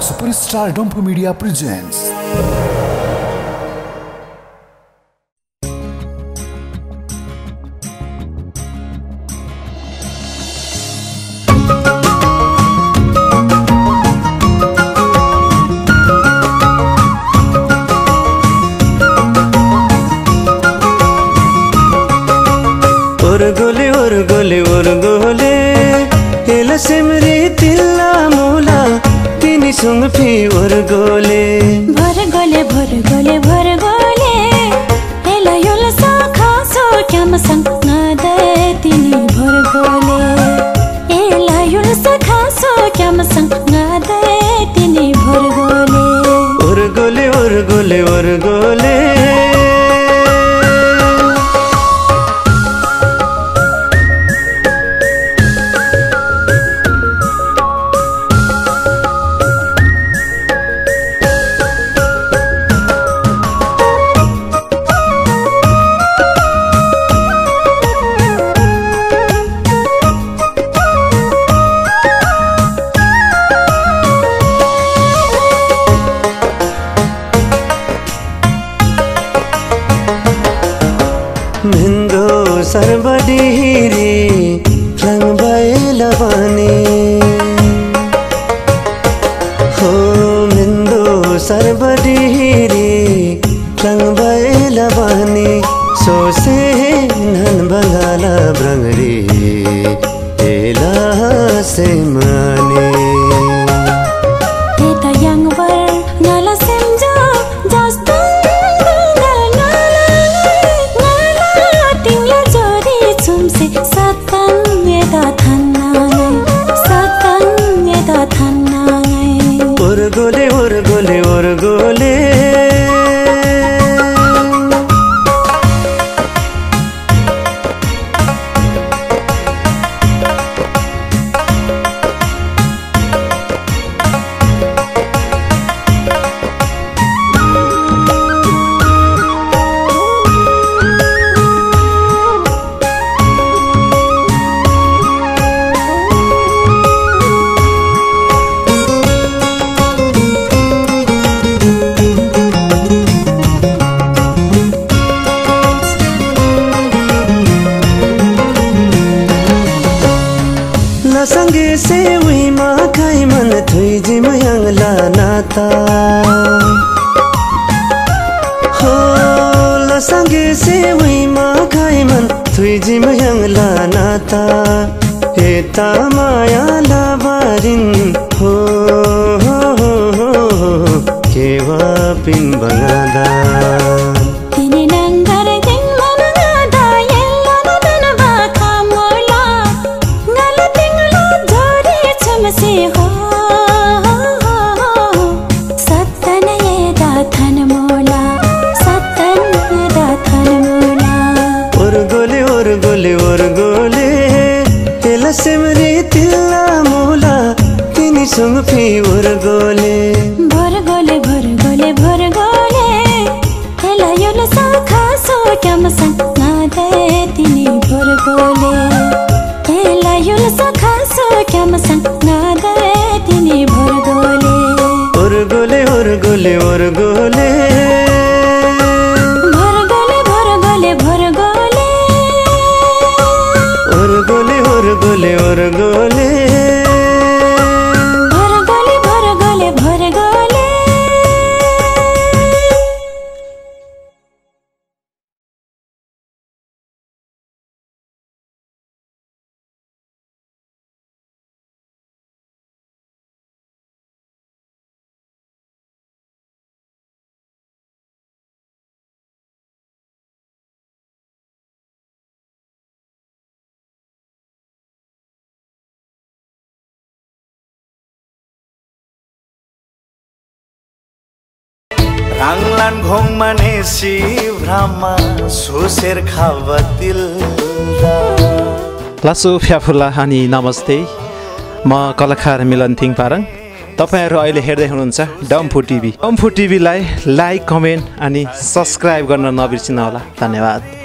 Superstar Dompu Media presents. Orgole ela semri tilla mola tini sungfi orgole ela yola sa khaso kyam sang nade tini bhargole ela yola sa khaso kyam sang nade tini bhargole orgole Mindo sarbadiri lang baila bani ho mindo sarbadiri lang baila bani so se nan bangala brangri ela se mani eta yang war ngala semja jasta orgole संगे से we मा खाई मन Thuy gym यांगला नाता हो ल संगे से we मा खाई मन थुई जिम यांगला नाता हेता माया लाबारिन हो केवा पिन बंगादा orgole ela semri tilla mola tini sungfi orgole ela yola sa khaso kyam sang nade tini bhargole ela yola sa khaso kyam sang nade tini bhargole orgole Ranglan ghong manesi brahma suser khavatil लासो फ्याफुला अनि नमस्ते म कलाकार मिलन thing पारङ तपाईहरु अहिले हेर्दै हुनुहुन्छ Damphu TV लाई लाइक कमेन्ट अनि सब्स्क्राइब गर्न नबिर्सिनु होला धन्यवाद।